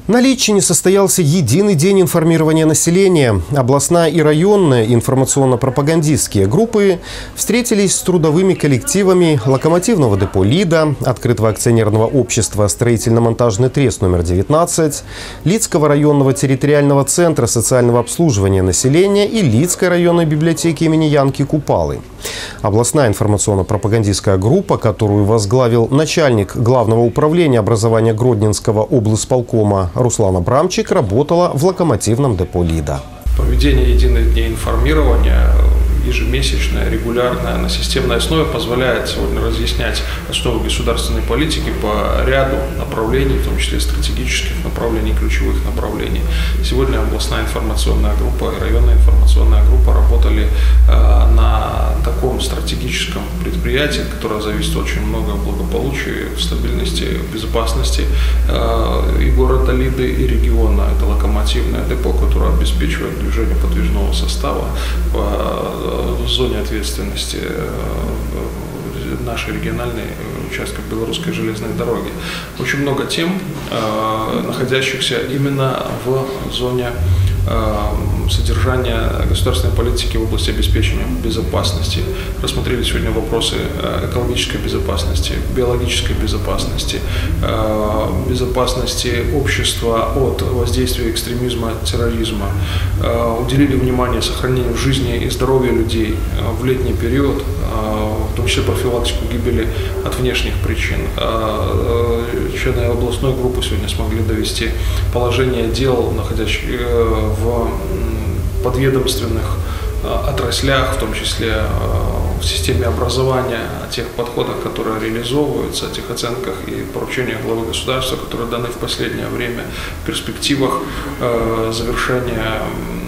На Литчине состоялся единый день информирования населения. Областная и районная информационно-пропагандистские группы встретились с трудовыми коллективами локомотивного депо «Лида», открытого акционерного общества «Строительно-монтажный трест номер 19», Лидского районного территориального центра социального обслуживания населения и Лидской районной библиотеки имени Янки Купалы. Областная информационно-пропагандистская группа, которую возглавил начальник Главного управления образования Гродненского облсполкома Руслан Абрамчик, работала в локомотивном депо «Лида». Проведение единых дней информирования ежемесячное, регулярное, на системной основе позволяет сегодня разъяснять основы государственной политики по ряду направлений, в том числе стратегических направлений, ключевых направлений. Сегодня областная информационная группа и районная информационная группа работали на таком стратегическом предприятии, которое зависит очень много от благополучия, стабильности, безопасности и города Лиды, и региона. Это локомотивное депо, которое обеспечивает движение подвижного состава в зоне ответственности нашей региональной участка Белорусской железной дороги. Очень много тем, находящихся именно в зоне содержания государственной политики в области обеспечения безопасности. Рассмотрели сегодня вопросы экологической безопасности, биологической безопасности, безопасности общества от воздействия экстремизма, терроризма. Уделили внимание сохранению жизни и здоровья людей в летний период, в том числе профилактику гибели от внешних причин. Члены областной группы сегодня смогли довести положение дел, находящихся в подведомственных отраслях, в том числе в системе образования, о тех подходах, которые реализовываются, о тех оценках и поручениях главы государства, которые даны в последнее время, в перспективах завершения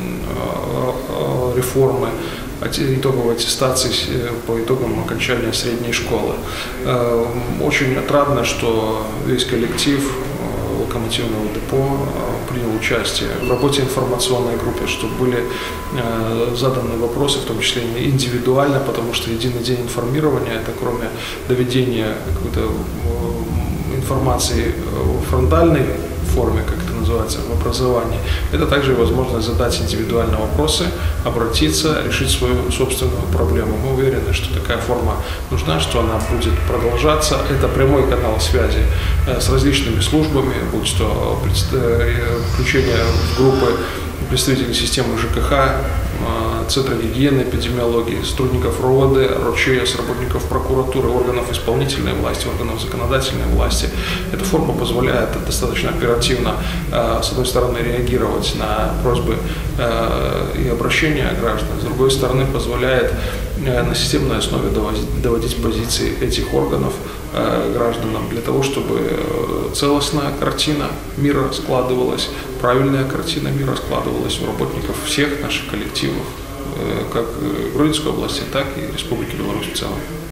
реформы, итоговой аттестации по итогам окончания средней школы. Очень отрадно, что весь коллектив локомотивного депо принял участие в работе информационной группы, что были заданы вопросы, в том числе индивидуально, потому что единый день информирования – это кроме доведения какой-то информации в фронтальной форме, как это называется, в образовании, это также возможность задать индивидуальные вопросы, обратиться, решить свою собственную проблему. Мы уверены, что такая форма нужна, что она будет продолжаться. Это прямой канал связи с различными службами, будь то включение в группы представителей системы ЖКХ, Центра гигиены, эпидемиологии, сотрудников РОВД, РОЧС, работников прокуратуры, органов исполнительной власти, органов законодательной власти. Эта форма позволяет достаточно оперативно, с одной стороны, реагировать на просьбы и обращения граждан, с другой стороны, позволяет на системной основе доводить позиции этих органов гражданам для того, чтобы целостная картина мира складывалась, правильная картина мира складывалась у работников всех наших коллективов, как Гродненской области, так и Республики Беларусь в целом.